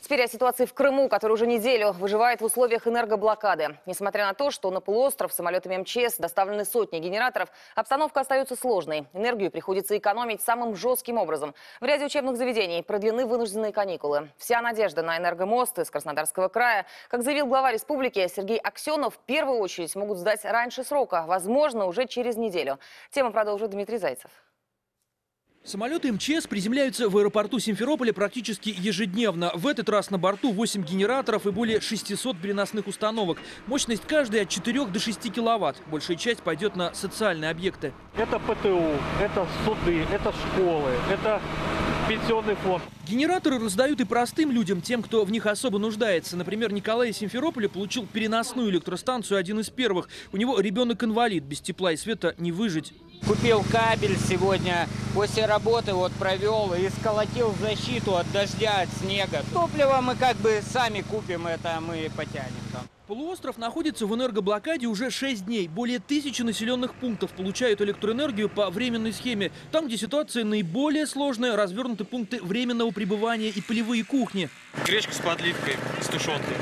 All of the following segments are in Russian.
Теперь о ситуации в Крыму, которая уже неделю выживает в условиях энергоблокады. Несмотря на то, что на полуостров самолетами МЧС доставлены сотни генераторов, обстановка остается сложной. Энергию приходится экономить самым жестким образом. В ряде учебных заведений продлены вынужденные каникулы. Вся надежда на энергомост из Краснодарского края. Как заявил глава республики Сергей Аксенов, в первую очередь могут сдать раньше срока, возможно, уже через неделю. Тему продолжит Дмитрий Зайцев. Самолеты МЧС приземляются в аэропорту Симферополя практически ежедневно. В этот раз на борту 8 генераторов и более 600 переносных установок. Мощность каждой от 4 до 6 киловатт. Большая часть пойдет на социальные объекты. Это ПТУ, это суды, это школы, это пенсионный фонд. Генераторы раздают и простым людям, тем, кто в них особо нуждается. Например, Николай из Симферополя получил переносную электростанцию, один из первых. У него ребенок-инвалид, без тепла и света не выжить. Купил кабель сегодня, после работы провел и сколотил защиту от дождя, от снега. Топливо мы сами купим, это мы потянем там. Полуостров находится в энергоблокаде уже 6 дней. Более 1000 населенных пунктов получают электроэнергию по временной схеме. Там, где ситуация наиболее сложная, развернуты пункты временного пребывания и полевые кухни. Гречка с подливкой, с тушенкой.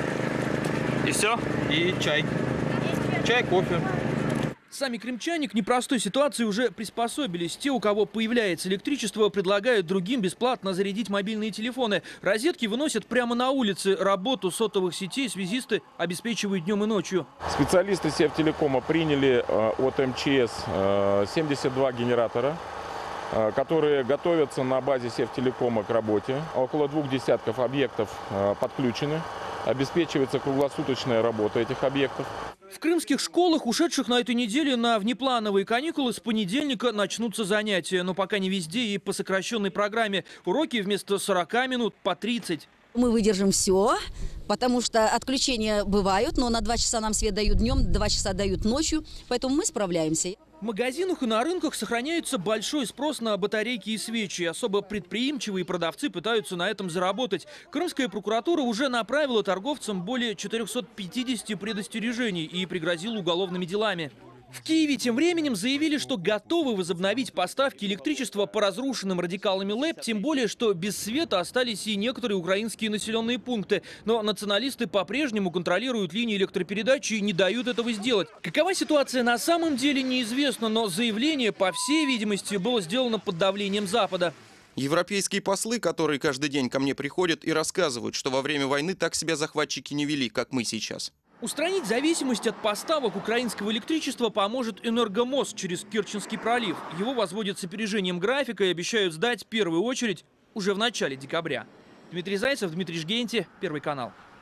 И все. И чай. Чай, кофе. Сами крымчане к непростой ситуации уже приспособились. Те, у кого появляется электричество, предлагают другим бесплатно зарядить мобильные телефоны. Розетки выносят прямо на улице. Работу сотовых сетей связисты обеспечивают днем и ночью. Специалисты Севтелекома приняли от МЧС 72 генератора, которые готовятся на базе Севтелекома к работе. Около 2 десятков объектов подключены. Обеспечивается круглосуточная работа этих объектов. В крымских школах, ушедших на этой неделе на внеплановые каникулы, с понедельника начнутся занятия. Но пока не везде и по сокращенной программе. Уроки вместо 40 минут по 30. Мы выдержим все, потому что отключения бывают, но на 2 часа нам свет дают днем, 2 часа дают ночью, поэтому мы справляемся. В магазинах и на рынках сохраняется большой спрос на батарейки и свечи. Особо предприимчивые продавцы пытаются на этом заработать. Крымская прокуратура уже направила торговцам более 450 предостережений и пригрозила уголовными делами. В Киеве тем временем заявили, что готовы возобновить поставки электричества по разрушенным радикалами ЛЭП, тем более, что без света остались и некоторые украинские населенные пункты. Но националисты по-прежнему контролируют линии электропередачи и не дают этого сделать. Какова ситуация на самом деле, неизвестно, но заявление, по всей видимости, было сделано под давлением Запада. Европейские послы, которые каждый день ко мне приходят и рассказывают, что во время войны так себя захватчики не вели, как мы сейчас. Устранить зависимость от поставок украинского электричества поможет энергомост через Керченский пролив. Его возводят с опережением графика и обещают сдать в первую очередь уже в начале декабря. Дмитрий Зайцев, Дмитрий Жгенти, Первый канал.